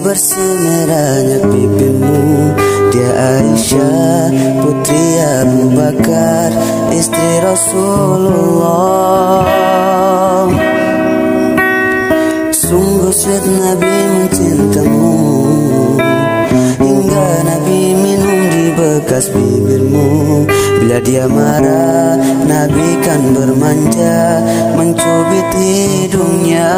bersih merahnya pipimu. Dia Aisyah putri Abu Bakar, istri Rasulullah. Sungguh sweet Nabi mencintamu, hingga Nabi minum di bekas bibirmu. Bila dia marah, Nabi kan bermanja, mencubit hidungnya.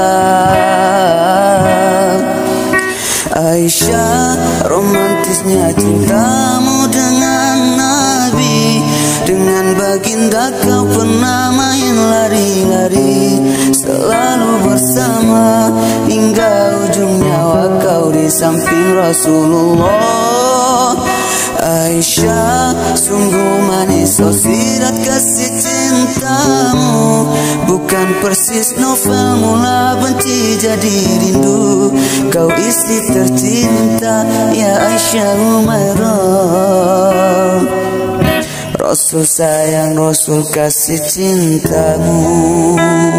Aisyah, romantisnya cintamu dengan Nabi. Dengan baginda kau pernah main lari-lari, selalu bersama hingga ujung nyawa kau di samping Rasulullah. Aisyah, sungguh manis oh sirat kasih cintamu. Bukan persis novel mula benci jadi rindu. Kau istri tercinta ya Aisyah Umairah. Rasul sayang, Rasul kasih cintamu.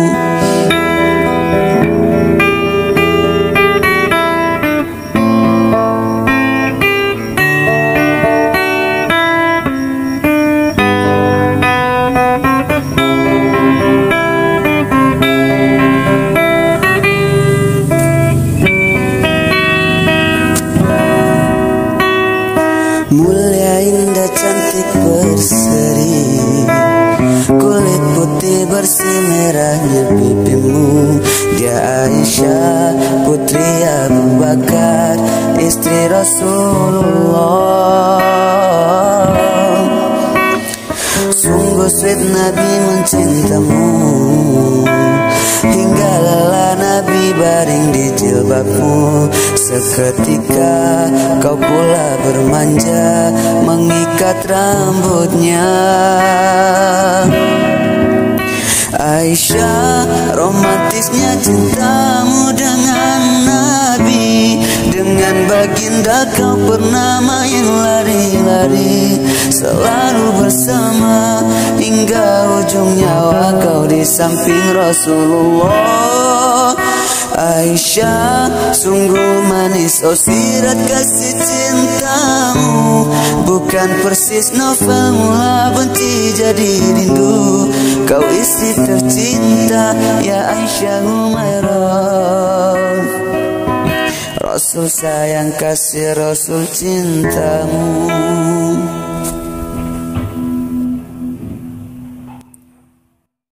Mulia, indah, cantik, berseri, kulit putih bersih merahnya pipimu. Dia Aisyah putri Abu Bakar, istri Rasulullah. Sungguh sweet Nabi mencintamu, hingga lelah Nabi baring di jilbabmu. Seketika kau pula bermanja, mengikat rambutnya. Aisyah, romantisnya cintamu dengan Nabi. Dengan baginda kau pernah main lari-lari, selalu bersama hingga ujung nyawa kau di samping Rasulullah. Aisyah, sungguh manis oh sirat kasih cintamu. Bukan persis novel mula benci jadi rindu. Kau istri tercinta ya Aisyah Umairah. Rasul sayang kasih Rasul cintamu.